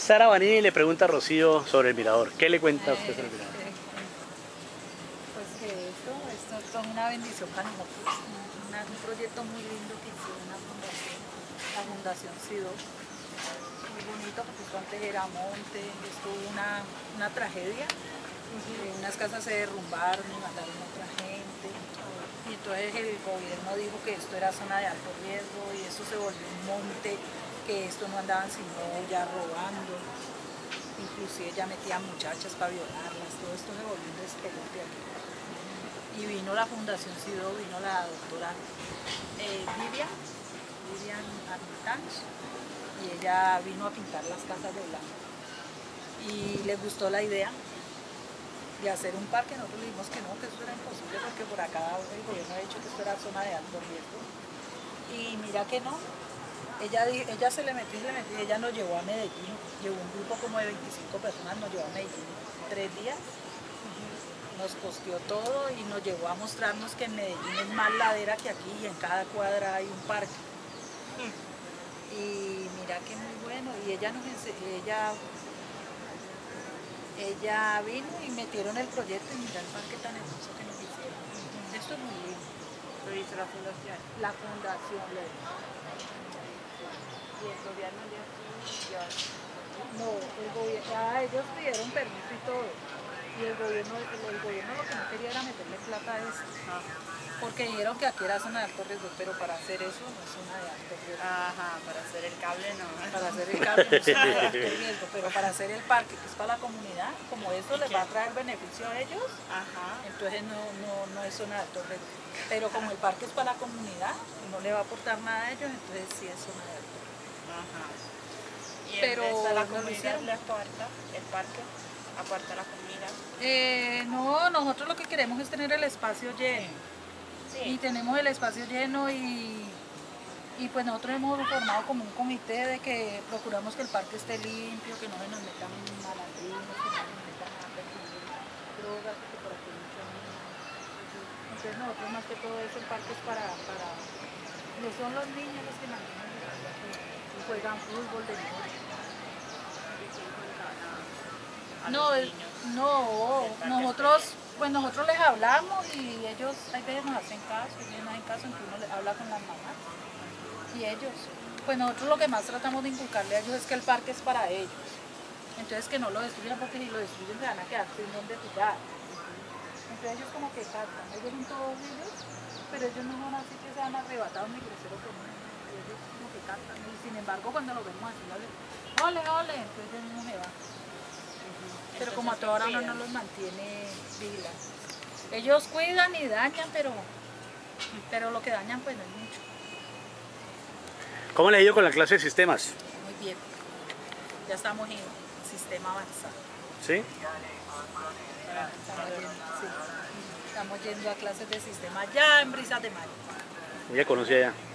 Sara Vanini le pregunta a Rocío sobre el mirador. ¿Qué le cuenta usted sobre el mirador? Pues que esto es una bendición para nosotros, un proyecto muy lindo que hizo una fundación, la Fundación Sido, muy bonito porque esto antes era monte, esto hubo una tragedia, unas casas se derrumbaron y mataron a otra gente, y entonces el gobierno dijo que esto era zona de alto riesgo y eso se volvió un monte, que esto no andaban sino ya robando. Inclusive ya metían muchachas para violarlas, todo esto se volvió un despelote aquí. Y vino la Fundación Sido, vino la doctora Vivian Armitage, y ella vino a pintar las casas de blanco. Y le gustó la idea de hacer un parque. Nosotros le dijimos que no, que eso era imposible porque por acá el gobierno ha dicho que esto era zona de alto riesgo. Y mira que no. Ella se le metió, ella nos llevó a Medellín, llevó un grupo como de 25 personas, nos llevó a Medellín 3 días, nos costeó todo y nos llevó a mostrarnos que en Medellín es más ladera que aquí y en cada cuadra hay un parque. Y mira que muy bueno, y ella vino y metieron el proyecto y mira el parque tan hermoso que nos hicieron. Esto es muy lindo. Lo hizo la fundación. La fundación lo hizo. Y el gobierno de aquí ya... No, ellos pidieron permiso y todo. Y el gobierno lo que no quería era meterle plata a eso. Porque dijeron que aquí era zona de alto riesgo, pero para hacer eso no es zona de alto riesgo. Ajá, para hacer el cable no. Para hacer el cable no es zona de alto riesgo, pero para hacer el parque, que es para la comunidad, como eso les va a traer beneficio a ellos, entonces no es zona de alto riesgo. Pero como el parque es para la comunidad, no le va a aportar nada a ellos, entonces sí es zona de alto riesgo. ¿Y pero la comunidad le aparta el parque? ¿Aparta la comunidad? No, nosotros lo que queremos es tener el espacio lleno. Sí. Y tenemos el espacio lleno y pues nosotros hemos formado como un comité de que procuramos que el parque esté limpio, que no se nos metan malandrinos, que no se nos metan a consumir drogas, porque por aquí hay muchos niños. Entonces nosotros más que todo eso el parque es para no son los niños los que mantienen el parque aquí y juegan fútbol de noche. Nosotros les hablamos y ellos hay veces nos hacen caso, y ellos no hacen caso, entonces uno les habla con las mamás. Y ellos, pues nosotros lo que más tratamos de inculcarle a ellos es que el parque es para ellos. Entonces que no lo destruyan, porque si lo destruyen se van a quedar sin donde jugar. Entonces ellos como que captan, ellos son todos ellos, pero ellos no son así que sean arrebatados ni groseros con uno. Ellos como que captan, y sin embargo cuando lo vemos así, ole, entonces ellos no se van. Pero como a toda hora uno no los mantiene vigilantes. Ellos cuidan y dañan, pero lo que dañan pues no es mucho. ¿Cómo le ha ido con la clase de sistemas? Muy bien. Ya estamos en sistema avanzado. ¿Sí? Estamos yendo a clases de sistema ya en Brisas de Mar. Ya conocí allá.